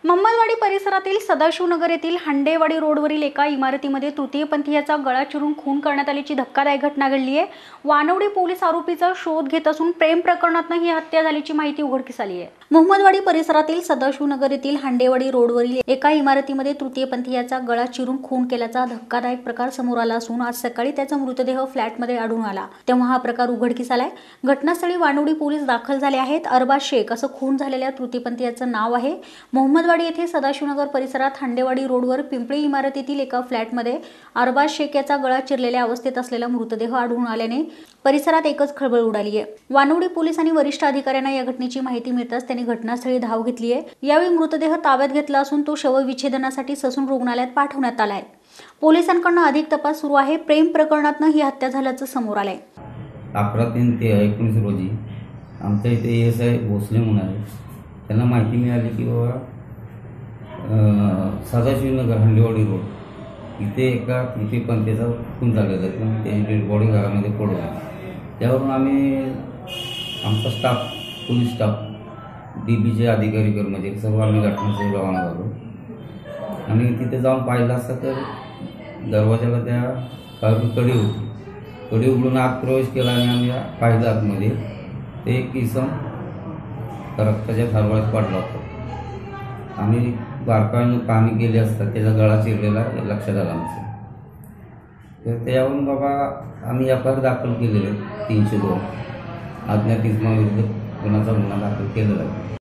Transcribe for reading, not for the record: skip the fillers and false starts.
मोहम्मदवाडी परिसरातील सदाशिवनगर येथील हांडेवाडी रोडवरील एका इमारतीमध्ये तृतीयपंथीयाचा गळा चिरून खून करण्यात आल्याची धक्कादायक घटना घडली आहे। वानवडी पोलीस आरोपीचा शोध घेत असून प्रेम प्रकरणातून ही हत्या झाल्याची माहिती उघडकीस आली आहे। मोहम्मदवाडी परिसरातील सदाशिवनगर येथील हांडेवाडी रोडवरील एका इमारतीमध्ये तृतीयपंथीयाचा गळा चिरून खून केल्याचा धक्कादायक प्रकार समोर आला असून आज सकाळी त्याचा मृतदेह फ्लॅटमध्ये आढळून आला, तेव्हा हा प्रकार उघडकीस आलाय। घटनास्थळी वानवडी पोलीस दाखल झाले आहेत। अरबाज शेख असं खून झालेल्या तृतीयपंथीयाचं नाव आहे। मोहम्मदवाडी येथे सदाशिवनगर परिसरात हांडेवाडी रोडवर पिंपळी इमारतीतील एका फ्लॅटमध्ये अरबाज शेख याचा गळा चिरलेल्या अवस्थेत असलेला मृतदेह आढळून आल्याने परिसरात एकच खळबळ उडाली आहे। वानवडी पोलीस आणि वरिष्ठ अधिकाऱ्यांना या घटनेची माहिती मिळताच त्यांनी घटनास्थळी धाव घेतली आहे। यावेळी मृतदेह ताब्यात घेतला असून तो शवविच्छेदनासाठी ससून रुग्णालयात पाठवण्यात आलाय। पोलिसांकडून अधिक तपास सुरू आहे। प्रेम प्रकरणातून ही हत्या झाल्याचं समोर आलंय। 11/3/19 रोजी आमच्या इथे एसआय भोसले म्हणून आहे, त्यांना माहिती मिळाली की बाबा सदाशिवनगर हांडेवाडी रोड इथे एका तृतीयपंथीयाचा खून झालेला आहे किंवा त्याची डेड बॉडी घरामध्ये पडून आहे। त्यावरून आम्ही आमचा स्टाफ, पोलीस स्टाफ, DBचे अधिकारी कर्मचारी सर्व आम्ही घटनास्थळी रवाना झालो आणि तिथे जाऊन पाहिलं असता तर दरवाजाला त्या कडी होती। कडी उघडून आत प्रवेश केला आणि आम्ही पाहिलं आतमध्ये ते एक इसम रक्ताच्या थारोळ्यात पडला होता। आम्ही बारकाईनं पाणी गेले असता त्याचा गळा चिरलेला लक्षात आला आमचं। तर त्यावरून बाबा आम्ही FIR दाखल केलेले 302 अज्ञात इसमाविरुद्ध गुन्ह्याचा दाखल केलेला आहे।